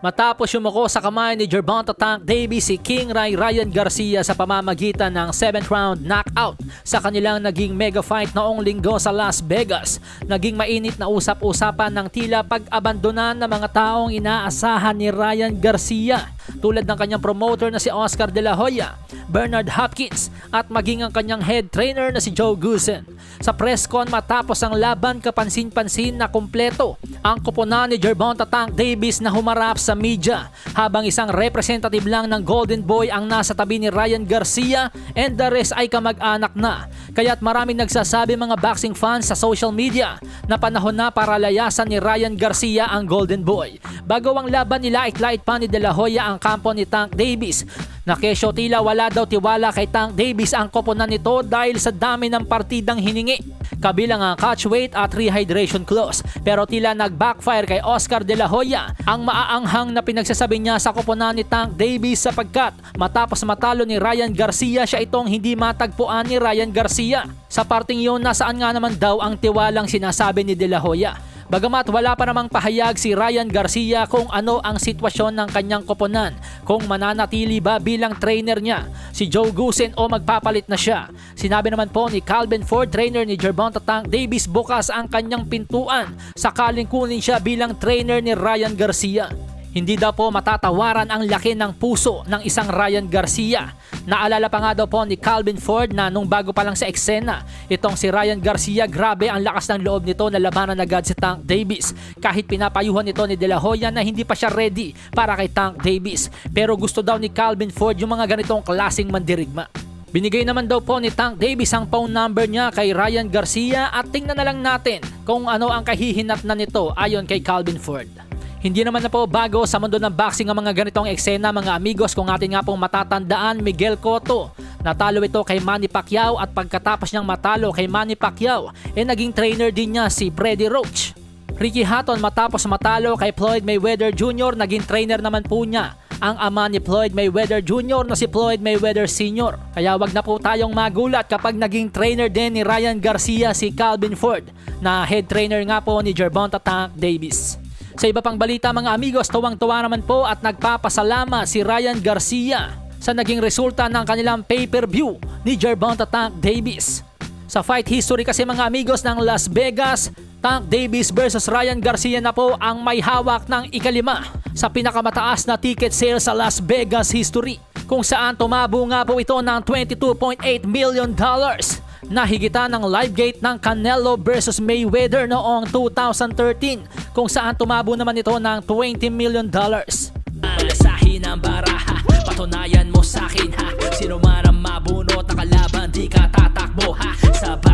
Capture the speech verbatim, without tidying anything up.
Matapos yumuko sa kamay ni Gervonta Tank Davis si King Ray Ryan Garcia sa pamamagitan ng seventh round knockout sa kanilang naging mega fight noong linggo sa Las Vegas. Naging mainit na usap-usapan ng tila pag-abandonan ng mga taong inaasahan ni Ryan Garcia tulad ng kanyang promoter na si Oscar De La Hoya, Bernard Hopkins at maging ang kanyang head trainer na si Joe Goosen. Sa press con matapos ang laban, kapansin-pansin na kumpleto ang koponan ni Gervonta Tank Davis na humarap sa media habang isang representative lang ng Golden Boy ang nasa tabi ni Ryan Garcia and the rest ay kamag-anak na. Kaya't maraming nagsasabi mga boxing fans sa social media na panahon na para layasan ni Ryan Garcia ang Golden Boy. Bago ang laban, nilait-lait pa ni De La Hoya ang kampo ni Tank Davis na kesyo tila wala daw tiwala kay Tank Davis ang koponan nito dahil sa dami ng partidang hiningi, kabilang ang catch weight at rehydration clause. Pero tila nag-backfire kay Oscar De La Hoya ang maaanghang na pinagsasabi niya sa koponan ni Tank Davis sapagkat matapos matalo ni Ryan Garcia, siya itong hindi matagpuan ni Ryan Garcia. Sa parting yun, nasaan nga naman daw ang tiwalang sinasabi ni De La Hoya? Bagamat wala pa namang pahayag si Ryan Garcia kung ano ang sitwasyon ng kanyang koponan, kung mananatili ba bilang trainer niya si Joe Goosen o magpapalit na siya. Sinabi naman po ni Calvin Ford, trainer ni Gervonta Tank Davis, bukas ang kanyang pintuan sakaling kunin siya bilang trainer ni Ryan Garcia. Hindi daw po matatawaran ang laki ng puso ng isang Ryan Garcia. Naalala pa nga daw po ni Calvin Ford na nung bago pa lang sa eksena itong si Ryan Garcia, grabe ang lakas ng loob nito na labanan agad si Tank Davis. Kahit pinapayuhan ito ni De La Hoya na hindi pa siya ready para kay Tank Davis. Pero gusto daw ni Calvin Ford yung mga ganitong klaseng mandirigma. Binigay naman daw po ni Tank Davis ang phone number niya kay Ryan Garcia at tingnan na lang natin kung ano ang kahihinatnan nito ayon kay Calvin Ford. Hindi naman na po bago sa mundo ng boxing ang mga ganitong eksena mga amigos. Kung atin nga pong matatandaan, Miguel Cotto, natalo ito kay Manny Pacquiao at pagkatapos niyang matalo kay Manny Pacquiao, eh naging trainer din niya si Freddie Roach. Ricky Hatton matapos matalo kay Floyd Mayweather Junior, naging trainer naman po niya ang ama ni Floyd Mayweather Junior na si Floyd Mayweather Senior Kaya wag na po tayong magulat kapag naging trainer din ni Ryan Garcia si Calvin Ford na head trainer nga po ni Gervonta Tank Davis. Sa iba pang balita mga amigos, tuwang-tuwa naman po at nagpapasalamat si Ryan Garcia sa naging resulta ng kanilang pay-per-view ni Gervonta Tank Davis. Sa fight history kasi mga amigos ng Las Vegas, Tank Davis versus Ryan Garcia na po ang may hawak ng ikalima sa pinakamataas na ticket sale sa Las Vegas history, kung saan tumabo nga po ito ng twenty-two point eight million dollars. Nahigitan ng live gate ng Canelo versus Mayweather noong two thousand thirteen, kung saan tumabo naman ito ng twenty million dollars. Alasahin ang baraha, patunayan mo sa akin ha, sino man ang mabunot na kalaban di ka tatakbo ha. Sa